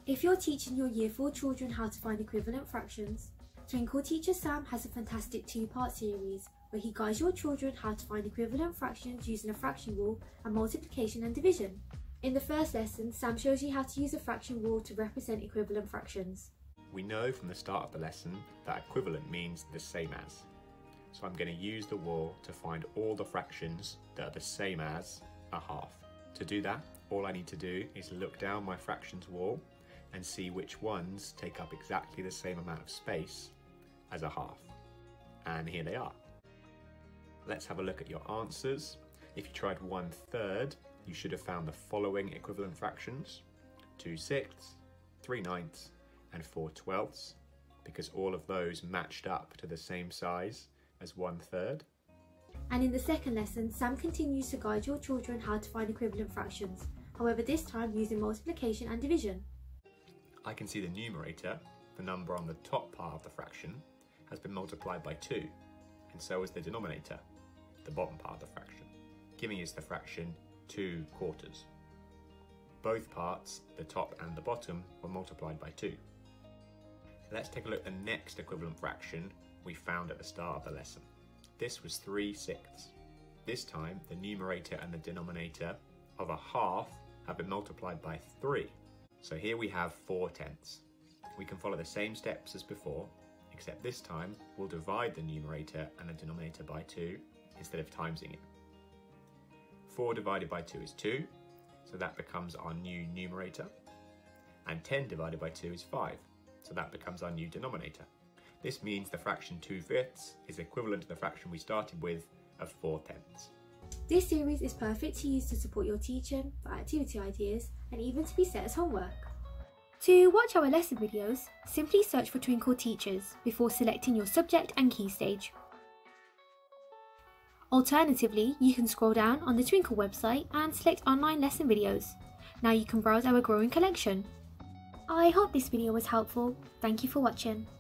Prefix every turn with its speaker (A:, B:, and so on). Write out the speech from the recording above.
A: If you're teaching your Year 4 children how to find equivalent fractions, Twinkl Teacher Sam has a fantastic two-part series where he guides your children how to find equivalent fractions using a fraction rule and multiplication and division. In the first lesson, Sam shows you how to use a fraction rule to represent equivalent fractions.
B: We know from the start of the lesson that equivalent means the same as. So I'm going to use the rule to find all the fractions that are the same as a half. To do that, all I need to do is look down my fractions wall and see which ones take up exactly the same amount of space as a half. And here they are. Let's have a look at your answers. If you tried 1/3, you should have found the following equivalent fractions: 2/6, 3/9, and 4/12, because all of those matched up to the same size as 1/3.
A: And in the second lesson, Sam continues to guide your children how to find equivalent fractions, however this time using multiplication and division.
B: I can see the numerator, the number on the top part of the fraction, has been multiplied by 2, and so is the denominator, the bottom part of the fraction, giving us the fraction 2/4. Both parts, the top and the bottom, were multiplied by 2. Let's take a look at the next equivalent fraction we found at the start of the lesson. This was 3/6. This time, the numerator and the denominator of a half have been multiplied by 3. So here we have 4/10. We can follow the same steps as before, except this time we'll divide the numerator and the denominator by 2 instead of timesing it. 4 divided by 2 is 2, so that becomes our new numerator. And 10 divided by 2 is 5, so that becomes our new denominator. This means the fraction 2/5 is equivalent to the fraction we started with of 4/10.
A: This series is perfect to use to support your teaching, for activity ideas, and even to be set as homework. To watch our lesson videos, simply search for Twinkl Teachers before selecting your subject and key stage. Alternatively, you can scroll down on the Twinkl website and select online lesson videos. Now you can browse our growing collection. I hope this video was helpful. Thank you for watching.